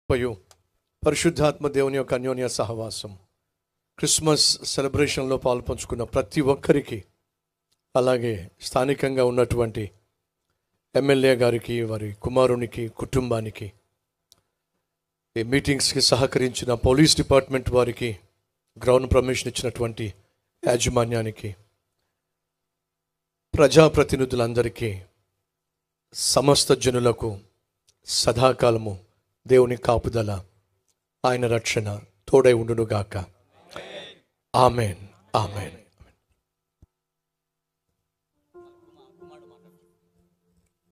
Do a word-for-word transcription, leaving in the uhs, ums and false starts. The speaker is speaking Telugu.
కృపయు పరిశుద్ధాత్మ దేవుని యొక్క అన్యోన్య సహవాసం క్రిస్మస్ సెలబ్రేషన్లో పాల్పంచుకున్న ప్రతి ఒక్కరికి, అలాగే స్థానికంగా ఉన్నటువంటి ఎమ్మెల్యే గారికి, వారి కుమారునికి, కుటుంబానికి, ఈ మీటింగ్స్కి సహకరించిన పోలీస్ డిపార్ట్మెంట్ వారికి, గ్రౌండ్ పర్మిషన్ ఇచ్చినటువంటి యాజమాన్యానికి, ప్రజాప్రతినిధులందరికీ, సమస్త జనులకు సదాకాలము దేవుని కాపుదల, ఆయన రక్షణ తోడై ఉండునుగాక. Amen, amen.